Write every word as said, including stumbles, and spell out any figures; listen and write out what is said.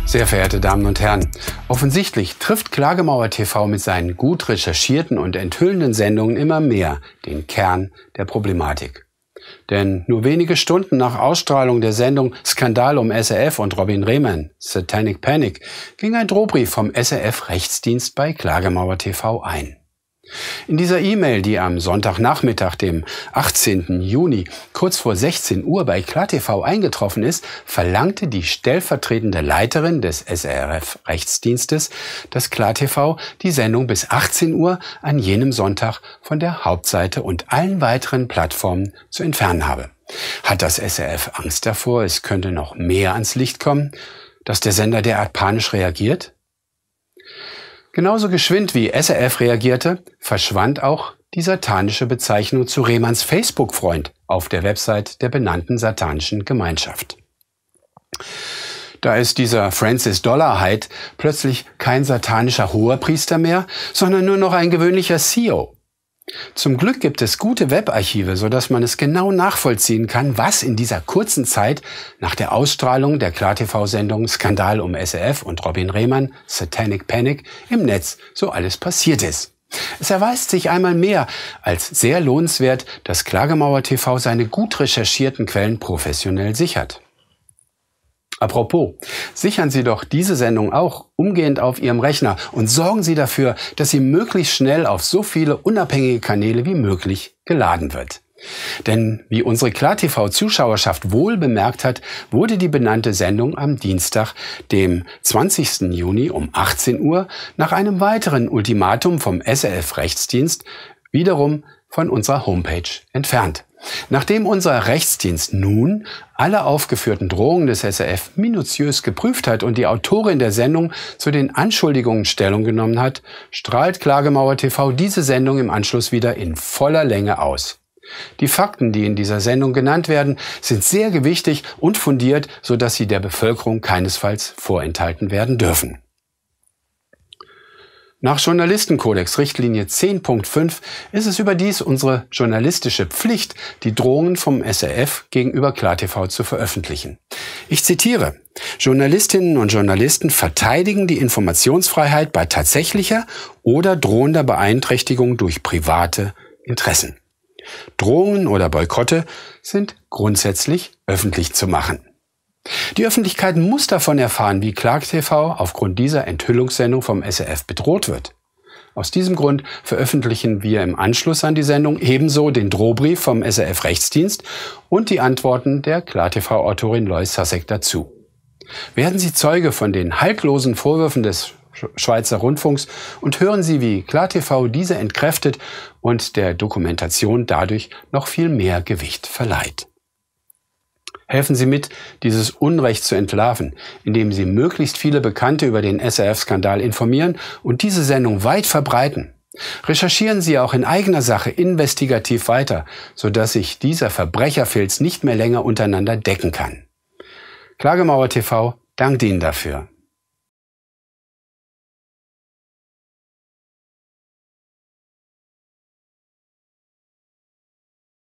Sehr verehrte Damen und Herren, offensichtlich trifft Klagemauer T V mit seinen gut recherchierten und enthüllenden Sendungen immer mehr den Kern der Problematik. Denn nur wenige Stunden nach Ausstrahlung der Sendung Skandal um S R F und Robin Rehmann, Satanic Panic, ging ein Drohbrief vom S R F-Rechtsdienst bei Klagemauer T V ein. In dieser E-Mail, die am Sonntagnachmittag, dem achtzehnten Juni, kurz vor sechzehn Uhr bei KlarTV eingetroffen ist, verlangte die stellvertretende Leiterin des S R F-Rechtsdienstes, dass KlarTV die Sendung bis achtzehn Uhr an jenem Sonntag von der Hauptseite und allen weiteren Plattformen zu entfernen habe. Hat das S R F Angst davor, es könnte noch mehr ans Licht kommen, dass der Sender derart panisch reagiert? Genauso geschwind wie S R F reagierte, verschwand auch die satanische Bezeichnung zu Rehmanns Facebook-Freund auf der Website der benannten satanischen Gemeinschaft. Da ist dieser Francis Dollarhide plötzlich kein satanischer Hohepriester mehr, sondern nur noch ein gewöhnlicher C E O. Zum Glück gibt es gute Webarchive, sodass man es genau nachvollziehen kann, was in dieser kurzen Zeit nach der Ausstrahlung der KlarTV-Sendung Skandal um S R F und Robin Rehmann, Satanic Panic, im Netz so alles passiert ist. Es erweist sich einmal mehr als sehr lohnenswert, dass Klagemauer T V seine gut recherchierten Quellen professionell sichert. Apropos, sichern Sie doch diese Sendung auch umgehend auf Ihrem Rechner und sorgen Sie dafür, dass sie möglichst schnell auf so viele unabhängige Kanäle wie möglich geladen wird. Denn wie unsere KlarTV-Zuschauerschaft wohl bemerkt hat, wurde die benannte Sendung am Dienstag, dem zwanzigsten Juni um achtzehn Uhr, nach einem weiteren Ultimatum vom S R F-Rechtsdienst wiederum von unserer Homepage entfernt. Nachdem unser Rechtsdienst nun alle aufgeführten Drohungen des S R F minutiös geprüft hat und die Autorin der Sendung zu den Anschuldigungen Stellung genommen hat, strahlt Klagemauer T V diese Sendung im Anschluss wieder in voller Länge aus. Die Fakten, die in dieser Sendung genannt werden, sind sehr gewichtig und fundiert, sodass sie der Bevölkerung keinesfalls vorenthalten werden dürfen. Nach Journalistenkodex Richtlinie zehn Punkt fünf ist es überdies unsere journalistische Pflicht, die Drohungen vom S R F gegenüber KlarTV zu veröffentlichen. Ich zitiere: Journalistinnen und Journalisten verteidigen die Informationsfreiheit bei tatsächlicher oder drohender Beeinträchtigung durch private Interessen. Drohungen oder Boykotte sind grundsätzlich öffentlich zu machen. Die Öffentlichkeit muss davon erfahren, wie KlarTV aufgrund dieser Enthüllungssendung vom S R F bedroht wird. Aus diesem Grund veröffentlichen wir im Anschluss an die Sendung ebenso den Drohbrief vom S R F-Rechtsdienst und die Antworten der KlarTV-Autorin Lois Sasek dazu. Werden Sie Zeuge von den haltlosen Vorwürfen des Schweizer Rundfunks und hören Sie, wie KlarTV diese entkräftet und der Dokumentation dadurch noch viel mehr Gewicht verleiht. Helfen Sie mit, dieses Unrecht zu entlarven, indem Sie möglichst viele Bekannte über den S R F-Skandal informieren und diese Sendung weit verbreiten. Recherchieren Sie auch in eigener Sache investigativ weiter, sodass sich dieser Verbrecherfilz nicht mehr länger untereinander decken kann. Klagemauer T V dankt Ihnen dafür.